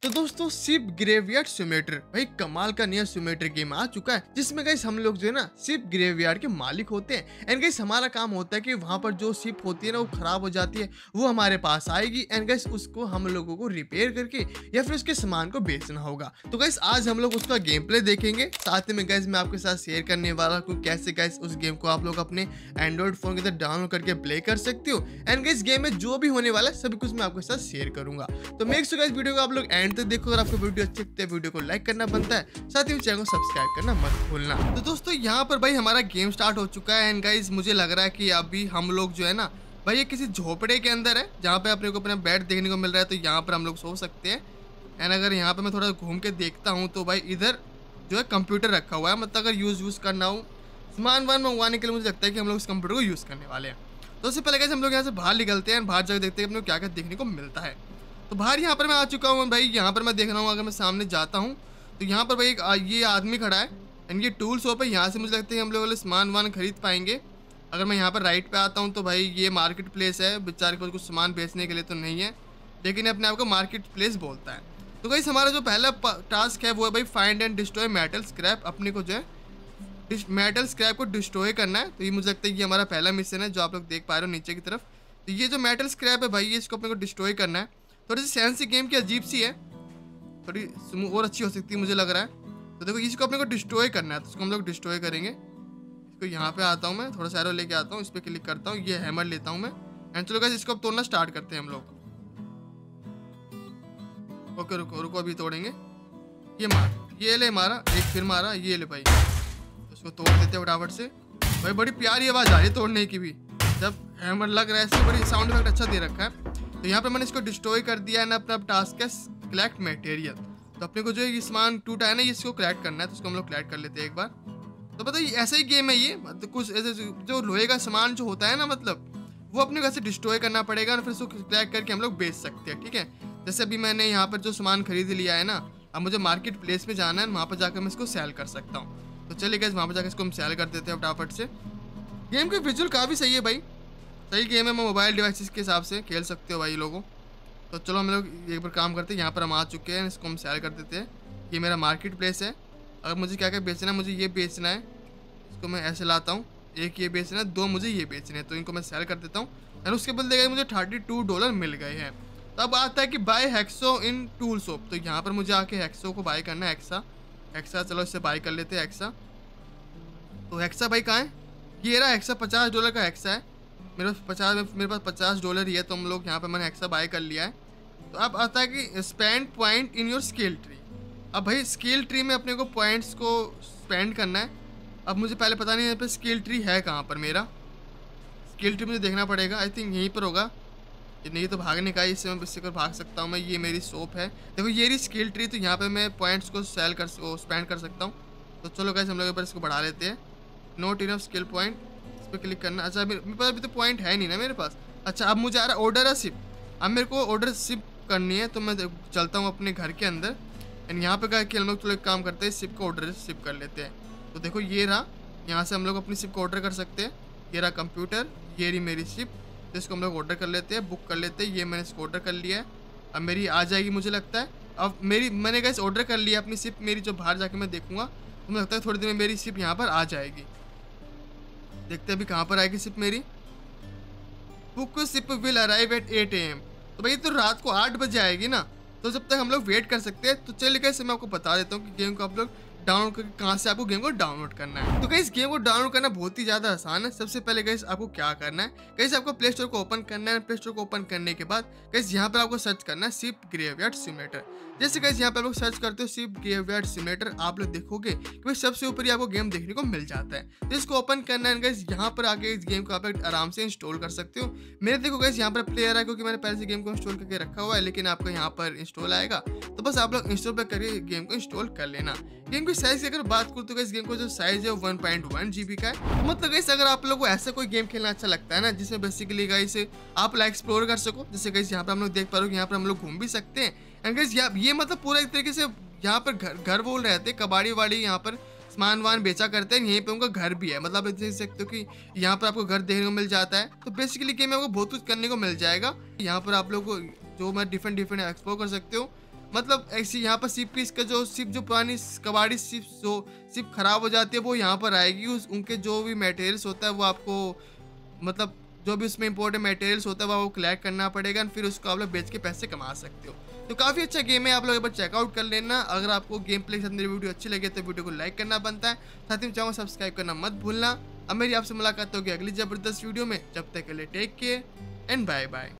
तो दोस्तों ship graveyard simulator भाई कमाल का नया सिमुलेटर गेम आ चुका है, जिसमें गाइस हम लोग जो है ना शिप ग्रेवयार्ड के मालिक होते हैं। एंड गाइस हमारा काम होता है कि वहां पर जो शिप होती है ना वो खराब हो जाती है, वो हमारे पास आएगी एंड गाइस उसको हम लोगों को रिपेयर करके या फिर उसके सामान को बेचना होगा। तो गाइस आज हम लोग उसका गेम प्ले देखेंगे, साथ में गाइस मैं आपके साथ शेयर करने वाला हूँ कैसे गाइस उस गेम को आप लोग अपने एंड्रॉइड फोन के अंदर डाउनलोड करके प्ले कर सकते हो। एंड गाइस गेम में जो भी होने वाला है सभी कुछ मैं आपके साथ शेयर करूंगा। तो मेक श्योर गाइस वीडियो को आप लोग एंड तक देखो। अगर आपको वीडियो अच्छी लगती है वीडियो को लाइक करना बनता है, साथ ही चैनल को सब्सक्राइब करना मत भूलना। तो दोस्तों यहाँ पर भाई हमारा गेम स्टार्ट हो चुका है एंड गाइस मुझे लग रहा है कि अभी हम लोग जो है ना भाई ये किसी झोपड़े के अंदर है, जहाँ पे अपने को अपना बेड देखने को मिल रहा है। तो यहाँ पर हम लोग सो सकते हैं। एंड अगर यहाँ पे मैं थोड़ा घूम के देखता हूँ तो भाई इधर जो है कंप्यूटर रखा हुआ है, मतलब अगर यूज़ करना हो सामान वान मंगवाने के लिए मुझे लगता है कि हम लोग इस कंप्यूटर को यूज़ करने वाले हैं। तो उससे पहले कैसे हम लोग यहाँ से बाहर निकलते हैं, बाहर जाकर देखते हैं अपने को क्या क्या देखने को मिलता है। तो बाहर यहाँ पर मैं आ चुका हूँ भाई। यहाँ पर मैं देख रहा हूँ अगर मैं सामने जाता हूँ तो यहाँ पर भाई ये आदमी खड़ा है एंड ये टूल शॉप है। यहाँ से मुझे लगता है हम लोग सामान वान खरीद पाएंगे। अगर मैं यहाँ पर राइट पे आता हूँ तो भाई ये मार्केट प्लेस है, बेचारे को कुछ सामान बेचने के लिए तो नहीं है, लेकिन ये अपने आप को मार्केट प्लेस बोलता है। तो गाइस हमारा जो पहला टास्क है वो है भाई find and destroy metal scrap. अपने को जो है मेटल स्क्रैप को डिस्ट्रॉय करना है। तो ये मुझे लगता है ये हमारा पहला मिशन है जो आप लोग देख पा रहे हो नीचे की तरफ। तो ये जो मेटल स्क्रैप है भाई ये इसको अपने को डिस्ट्रॉय करना है। थोड़ी सी सेंस गेम की अजीब सी है, थोड़ी और अच्छी हो सकती है मुझे लग रहा है। तो देखो इसको अपने को डिस्ट्रॉय करना है, तो इसको हम लोग डिस्ट्रॉय करेंगे। इसको यहाँ पे आता हूँ मैं, थोड़ा सा एरो लेके आता हूँ, इस पर क्लिक करता हूँ, ये हैमर लेता हूँ मैं एंड चलो गाइस इसको अब तोड़ना स्टार्ट करते हैं हम लोग। ओके रुको रुको अभी तोड़ेंगे। ये मार, ये ले मारा, एक फिर मारा, ये ले भाई उसको तोड़ देते हैं फटाफट से। भाई बड़ी प्यारी आवाज़ आ रही है तोड़ने की भी, जब हैमर लग रहा है ऐसे बड़ी साउंड इफेक्ट अच्छा दे रखा है। तो यहाँ पे मैंने इसको डिस्ट्रॉय कर दिया है ना। अपना टास्क है कलेक्ट मटेरियल। तो अपने को जो ये सामान टूटा है ना इसको कलेक्ट करना है, तो इसको हम लोग कलेक्ट कर लेते हैं एक बार। तो पता है ऐसा ही गेम है ये, मतलब कुछ ऐसे जो लोहे का सामान जो होता है ना मतलब वो अपने को ऐसे डिस्ट्रॉय करना पड़ेगा और फिर उसको कलेक्ट करके हम लोग बेच सकते हैं, ठीक है। जैसे अभी मैंने यहाँ पर जो सामान खरीद लिया है ना, अब मुझे मार्केट प्लेस में जाना है, वहाँ पर जाकर मैं इसको सेल कर सकता हूँ। तो चलिए गाइस वहाँ पर जाकर इसको हम सेल कर देते हैं फटाफट से। गेम की विजुअल काफ़ी सही है भाई, सही गेम है। मैं मोबाइल डिवाइसेस के हिसाब से खेल सकते हो भाई लोगों। तो चलो हम लोग एक बार काम करते हैं, यहाँ पर हम आ चुके हैं, इसको हम सेल कर देते हैं। ये मेरा मार्केट प्लेस है। अगर मुझे क्या क्या बेचना है, मुझे ये बेचना है, इसको मैं ऐसे लाता हूँ, एक ये बेचना है, दो मुझे ये बेचने हैं, तो इनको मैं सेल कर देता हूँ एंड उसके बदले मुझे $32 मिल गए हैं। तो अब आता है कि buy hacksaw in tool shop. तो यहाँ पर मुझे आके हेक्सो को बाय करना है, एक्सा चलो इससे बाय कर लेते हैं एक्सा। तो हेक्सा भाई कहाँ है, ये रहा हेक्सा, $50 का हेक्सा है। मेरे पास $50 ही है, तो हम लोग यहाँ पे मैंने एक्स्ट्रा बाय कर लिया है। तो अब आता है कि spend point in your skill tree. अब भाई स्किल ट्री में अपने को पॉइंट्स को स्पेंड करना है। अब मुझे पहले पता नहीं यहाँ पे स्किल ट्री है कहाँ पर, मेरा स्किल ट्री मुझे देखना पड़ेगा। आई थिंक यहीं पर होगा, नहीं तो भागने का, इससे मैं इससे कर भाग सकता हूँ मैं। ये मेरी शॉप है, देखो ये रही स्किल ट्री। तो यहाँ पर मैं पॉइंट्स को स्पेंड कर सकता हूँ। तो चलो गाइस हम लोग एक बार इसको बढ़ा लेते हैं। नोट इनफ स्किल पॉइंट पे क्लिक करना। अच्छा मेरे पास अभी तो पॉइंट है नहीं ना मेरे पास। अच्छा अब मुझे आ रहा है ऑर्डर है शिप। अब मेरे को ऑर्डर शिप करनी है, तो मैं चलता हूँ अपने घर के अंदर एंड यहाँ पे क्या हम लोग थोड़ा काम करते हैं, शिप को ऑर्डर शिप कर लेते हैं। तो देखो ये रहा, यहाँ से हम लोग अपनी शिप को ऑर्डर कर सकते हैं। ये रहा कंप्यूटर, ये रही मेरी शिप, तो इसको हम लोग ऑर्डर कर लेते हैं, बुक कर लेते हैं। ये मैंने इसको ऑर्डर कर लिया है, अब मेरी आ जाएगी मुझे लगता है। अब मैंने गाइस ऑर्डर कर लिया अपनी शिप मेरी, जो बाहर जाके मैं देखूँगा तो मुझे लगता है थोड़ी देर में मेरी शिप यहाँ पर आ जाएगी। देखते हैं अभी कहाँ पर आएगी शिप मेरी। Book ship will arrive at 8 AM। तो भाई तो रात को 8 बजे आएगी ना, तो जब तक हम लोग वेट कर सकते हैं। तो चलिए कैसे मैं आपको बता देता हूँ कि गेम को आप लोग डाउनलोड करके कहाँ से आपको गेम को डाउनलोड करना है। तो गाइस गेम को डाउनलोड करना बहुत ही ज़्यादा आसान है। सबसे पहले गाइस आपको क्या करना है, गाइस आपको प्ले स्टोर को ओपन करना है। प्ले स्टोर को ओपन करने के बाद गाइस यहाँ पर आपको सर्च करना है शिप ग्रेवयार्ड सिमुलेटर। जैसे गाइस यहाँ पर आप लोग सर्च करते हो शिप ग्रेवयार्ड सिमुलेटर, आप लोग देखोगे कि भाई सबसे ऊपर ही आपको गेम देखने को मिल जाता है। तो इसको ओपन करना है गाइस, यहाँ पर आके इस गेम को आप आराम से इंस्टॉल कर सकते हो। मेरे देखो गाइस यहाँ पर प्लेयर है, क्योंकि मैंने पहले से गेम को इंस्टॉल करके रखा हुआ है, लेकिन आपको यहाँ पर इंस्टॉल आएगा तो बस आप लोग इंस्टॉल करके गेम को इंस्टॉल कर लेना। गेम की साइज की अगर बात करूँ तो गाइस गेम को जो साइज है 1.1 GB का है। मतलब गाइस अगर आप लोगों को ऐसा कोई गेम खेलना अच्छा लगता है ना, जिसमें बेसिकली गाइस आप लाइक एक्सप्लोर कर सको, जैसे गाइस यहाँ पर हम लोग देख पा रहे हो, यहाँ पर हम लोग घूम भी सकते हैं एंड गाइस ये मतलब पूरा एक तरीके से यहाँ पर घर बोल रहते हैं, कबाड़ी वाड़ी यहाँ पर सामान वान बेचा करते हैं, यहीं पे उनका घर भी है। मतलब देख सकते हो कि यहाँ पर आपको घर देखने को मिल जाता है। तो बेसिकली गेम में आपको बहुत कुछ करने को मिल जाएगा। यहाँ पर आप लोग को जो मैं डिफरेंट एक्सप्लोर कर सकते हो। मतलब ऐसी यहाँ पर शिप की इसका जो शिप जो पुरानी कबाड़ी शिप जो शिप खराब हो जाती है वो यहाँ पर आएगी। उस उनके जो भी मटेरियल्स होता है वो आपको मतलब जो भी उसमें इंपॉर्टेंट मटेरियल्स होता है वो कलेक्ट करना पड़ेगा, फिर उसको आप लोग बेच के पैसे कमा सकते हो। तो काफ़ी अच्छा गेम है, आप लोग एक बार चेकआउट कर लेना। अगर आपको गेम प्ले के साथ मेरी वीडियो अच्छी लगे तो वीडियो को लाइक करना बनता है, साथ ही चैनल सब्सक्राइब करना मत भूलना। अब मेरी आपसे मुलाकात होगी अगली ज़बरदस्त वीडियो में, जब तक के लिए take care and bye bye.